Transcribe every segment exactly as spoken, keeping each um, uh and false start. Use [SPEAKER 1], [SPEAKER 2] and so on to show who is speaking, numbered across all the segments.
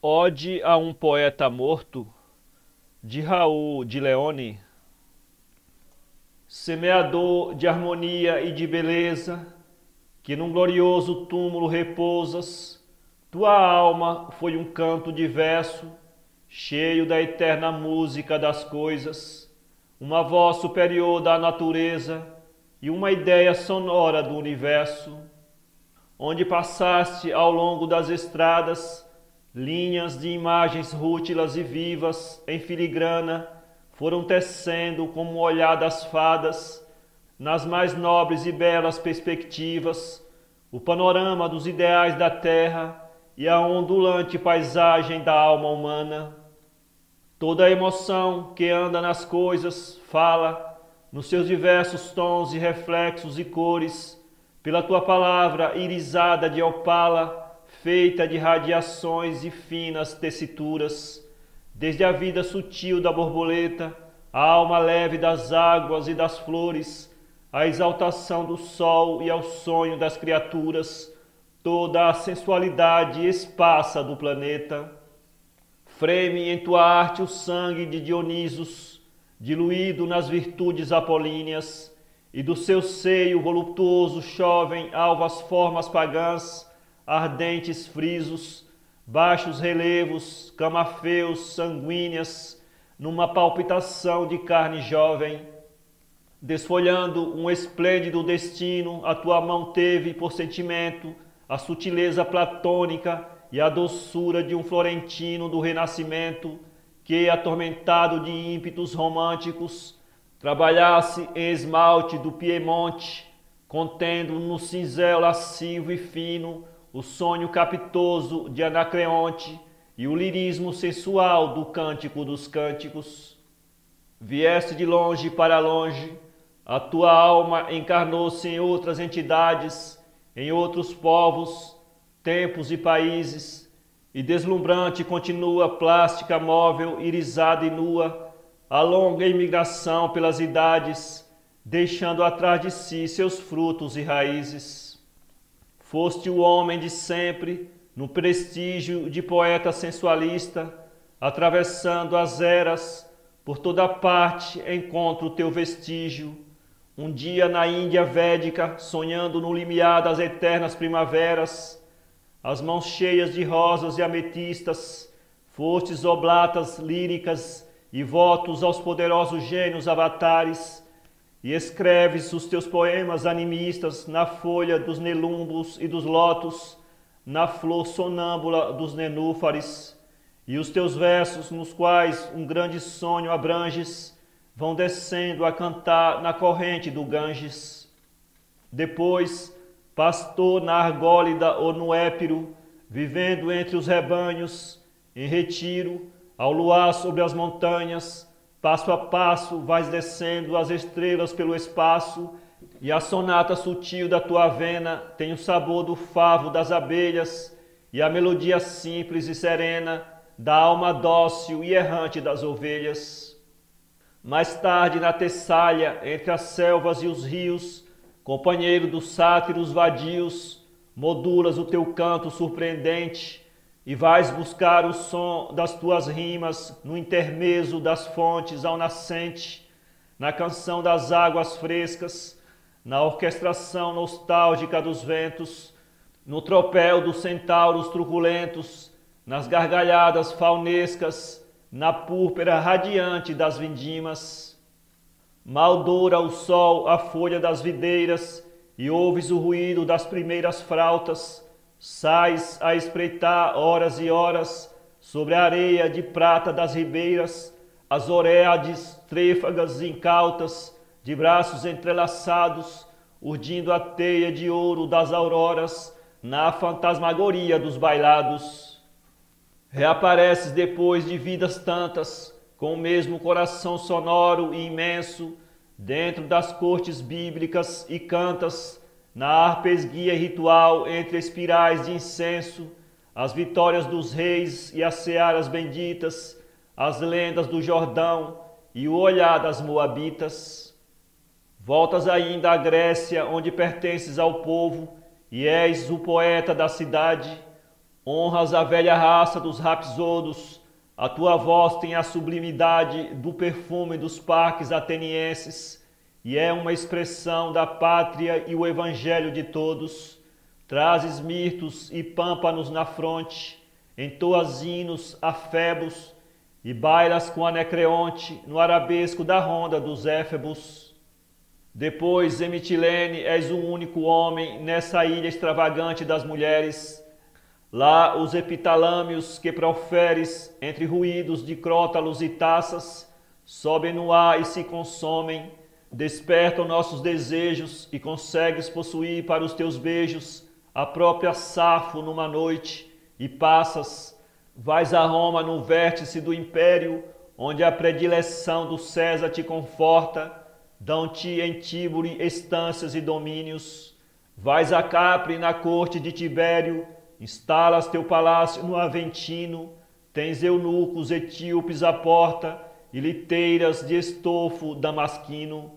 [SPEAKER 1] Ode a um poeta morto, de Raul de Leone. Semeador de harmonia e de beleza, que num glorioso túmulo repousas, tua alma foi um canto diverso, cheio da eterna música das coisas, uma voz superior da natureza e uma ideia sonora do universo, onde passaste ao longo das estradas linhas de imagens rútilas e vivas em filigrana foram tecendo como o olhar das fadas, nas mais nobres e belas perspectivas, o panorama dos ideais da terra e a ondulante paisagem da alma humana. Toda a emoção que anda nas coisas fala, nos seus diversos tons e reflexos e cores, pela tua palavra irisada de opala, feita de radiações e finas tessituras, desde a vida sutil da borboleta, a alma leve das águas e das flores, a exaltação do sol e ao sonho das criaturas, toda a sensualidade esparsa do planeta. Freme em tua arte o sangue de Dionisos, diluído nas virtudes apolíneas, e do seu seio voluptuoso chovem alvas formas pagãs, ardentes frisos, baixos relevos, camafeus, sanguíneas, numa palpitação de carne jovem. Desfolhando um esplêndido destino, a tua mão teve por sentimento a sutileza platônica e a doçura de um florentino do Renascimento, que, atormentado de ímpetos românticos, trabalhasse em esmalte do Piemonte, contendo no cinzel lascivo e fino o sonho capitoso de Anacreonte e o lirismo sensual do Cântico dos Cânticos. Vieste de longe para longe, a tua alma encarnou-se em outras entidades, em outros povos, tempos e países, e deslumbrante continua plástica móvel, irisada e nua, a longa imigração pelas idades, deixando atrás de si seus frutos e raízes. Foste o homem de sempre, no prestígio de poeta sensualista, atravessando as eras, por toda parte encontro o teu vestígio. Um dia na Índia védica, sonhando no limiar das eternas primaveras, as mãos cheias de rosas e ametistas, fostes oblatas líricas e votos aos poderosos gênios avatares, e escreves os teus poemas animistas na folha dos nelumbos e dos lótus, na flor sonâmbula dos nenúfares, e os teus versos, nos quais um grande sonho abranges, vão descendo a cantar na corrente do Ganges. Depois, pastor na argólida ou no Épiro, vivendo entre os rebanhos, em retiro, ao luar sobre as montanhas, passo a passo vais descendo as estrelas pelo espaço, e a sonata sutil da tua vena tem o sabor do favo das abelhas e a melodia simples e serena da alma dócil e errante das ovelhas. Mais tarde, na Tessália, entre as selvas e os rios, companheiro dos sátiros vadios, modulas o teu canto surpreendente, e vais buscar o som das tuas rimas no intermezzo das fontes ao nascente, na canção das águas frescas, na orquestração nostálgica dos ventos, no tropel dos centauros truculentos, nas gargalhadas faunescas, na púrpura radiante das vindimas. Mal doura o sol a folha das videiras e ouves o ruído das primeiras frautas. Sais a espreitar horas e horas sobre a areia de prata das ribeiras, as oréades trêfagas e incautas, de braços entrelaçados, urdindo a teia de ouro das auroras na fantasmagoria dos bailados. Reapareces depois de vidas tantas, com o mesmo coração sonoro e imenso, dentro das cortes bíblicas e cantas, na harpa esguia e ritual entre espirais de incenso, as vitórias dos reis e as searas benditas, as lendas do Jordão e o olhar das moabitas. Voltas ainda à Grécia, onde pertences ao povo, e és o poeta da cidade, Honras a velha raça dos rapsodos, a tua voz tem a sublimidade do perfume dos parques atenienses e é uma expressão da pátria e o evangelho de todos. Trazes mirtos e pâmpanos na fronte, entoas hinos a Febos e bailas com Anacreonte no arabesco da ronda dos Éfebos. Depois, em Mitilene, és o único homem nessa ilha extravagante das mulheres. Lá os epitalâmios que proferes entre ruídos de crótalos e taças sobem no ar e se consomem, despertam nossos desejos e consegues possuir para os teus beijos a própria Safo numa noite e passas, vais a Roma no vértice do império, onde a predileção do César te conforta, dão-te em Tíburi estâncias e domínios, vais a Capri na corte de Tibério, instalas teu palácio no Aventino, tens eunucos etíopes à porta e liteiras de estofo damasquino.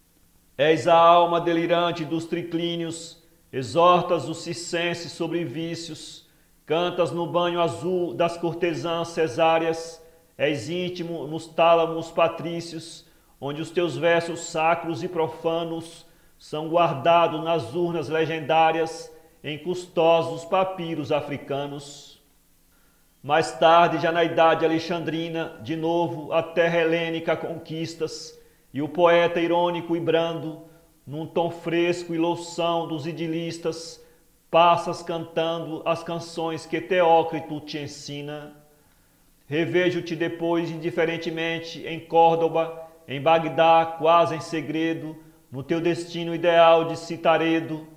[SPEAKER 1] És a alma delirante dos triclínios, exortas os circenses sobre vícios, cantas no banho azul das cortesãs cesáreas, és íntimo nos tálamos patrícios, onde os teus versos sacros e profanos são guardados nas urnas legendárias, em custosos papiros africanos. Mais tarde, já na idade alexandrina, de novo a terra helênica conquistas, e o poeta irônico e brando, num tom fresco e loução dos idilistas, passas cantando as canções que Teócrito te ensina. Revejo-te depois indiferentemente em Córdoba, em Bagdá, quase em segredo, no teu destino ideal de Citaredo,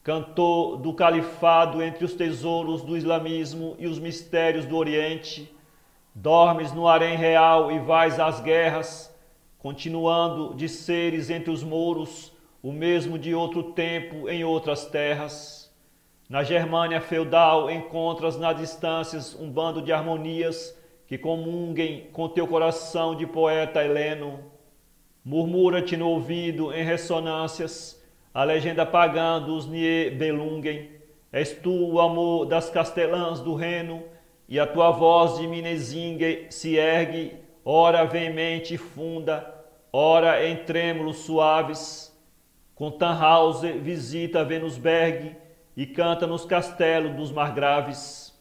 [SPEAKER 1] cantor do califado entre os tesouros do islamismo e os mistérios do Oriente, dormes no harém real e vais às guerras, continuando de seres entre os mouros, o mesmo de outro tempo em outras terras. Na Germânia feudal encontras nas distâncias um bando de harmonias que comunguem com teu coração de poeta heleno. Murmura-te no ouvido em ressonâncias a legenda pagã dos Nibelungen. És tu o amor das castelãs do Reno, e a tua voz de Minezingue se ergue, ora veemente e funda, ora em trêmulos suaves. Com Tannhauser visita Venusberg e canta nos castelos dos margraves.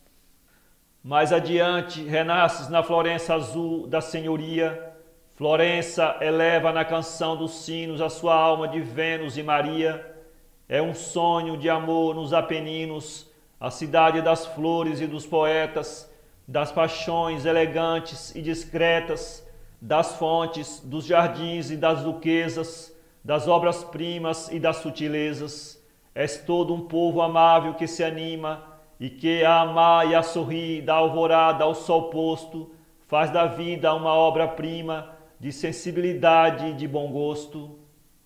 [SPEAKER 1] Mais adiante renasces na Florença azul da senhoria. Florença eleva na canção dos sinos a sua alma de Vênus e Maria. É um sonho de amor nos Apeninos, a cidade das flores e dos poetas, das paixões elegantes e discretas, das fontes, dos jardins e das duquesas, das obras-primas e das sutilezas. És todo um povo amável que se anima e que a amar e a sorrir da alvorada ao sol posto faz da vida uma obra-prima de sensibilidade e de bom gosto.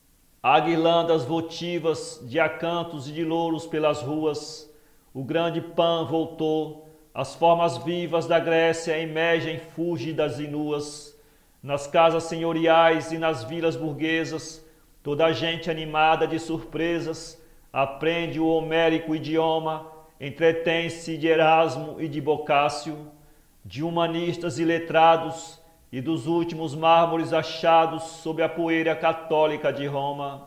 [SPEAKER 1] Há guirlandas votivas de acantos e de louros pelas ruas. O grande Pan voltou. As formas vivas da Grécia emergem fúlgidas e nuas. Nas casas senhoriais e nas vilas burguesas, toda a gente animada de surpresas aprende o homérico idioma, entretém-se de Erasmo e de Bocácio, de humanistas e letrados, e dos últimos mármores achados sob a poeira católica de Roma.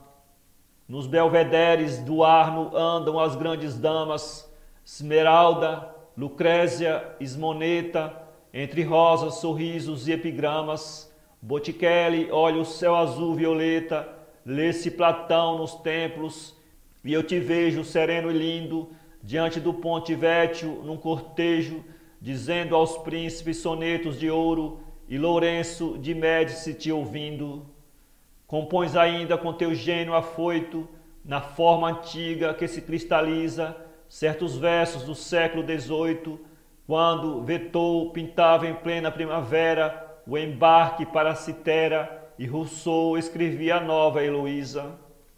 [SPEAKER 1] Nos belvederes do Arno andam as grandes damas, Esmeralda, Lucrécia, Esmoneta, entre rosas, sorrisos e epigramas. Botticelli olha o céu azul violeta, lê-se Platão nos templos, e eu te vejo sereno e lindo, diante do Ponte Vecchio, num cortejo, dizendo aos príncipes sonetos de ouro, e Lourenço de Médici te ouvindo. Compões ainda com teu gênio afoito, na forma antiga que se cristaliza, certos versos do século dezoito, quando Vetor pintava em plena primavera o embarque para Citera e Rousseau escrevia a nova Heloísa.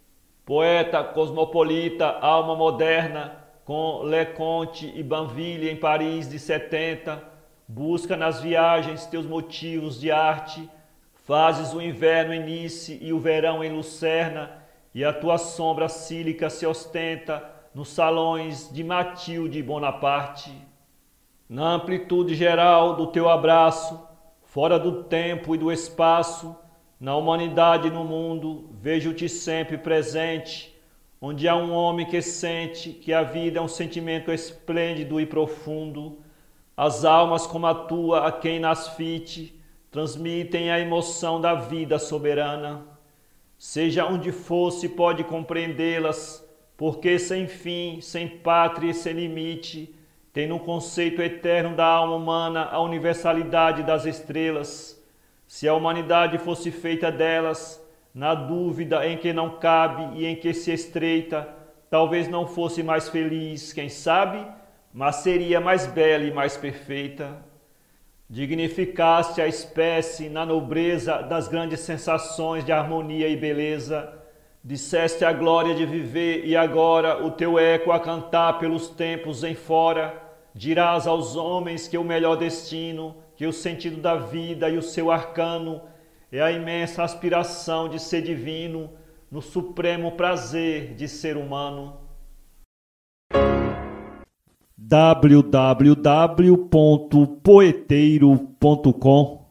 [SPEAKER 1] Poeta cosmopolita, alma moderna, com Leconte e Banville em Paris de setenta, busca nas viagens teus motivos de arte, fazes o inverno em Nice e o verão em Lucerna, e a tua sombra cílica se ostenta nos salões de Matilde Bonaparte. Na amplitude geral do teu abraço, fora do tempo e do espaço, na humanidade e no mundo, vejo-te sempre presente, onde há um homem que sente que a vida é um sentimento esplêndido e profundo. As almas como a tua, a quem nas fite, transmitem a emoção da vida soberana. Seja onde for, se pode compreendê-las, porque sem fim, sem pátria e sem limite, tem no conceito eterno da alma humana a universalidade das estrelas. Se a humanidade fosse feita delas, na dúvida em que não cabe e em que se estreita, talvez não fosse mais feliz, quem sabe, mas seria mais bela e mais perfeita. Dignificaste a espécie na nobreza das grandes sensações de harmonia e beleza. Disseste a glória de viver e agora o teu eco a cantar pelos tempos em fora. Dirás aos homens que o melhor destino, que o sentido da vida e o seu arcano é a imensa aspiração de ser divino no supremo prazer de ser humano. w w w ponto poeteiro ponto com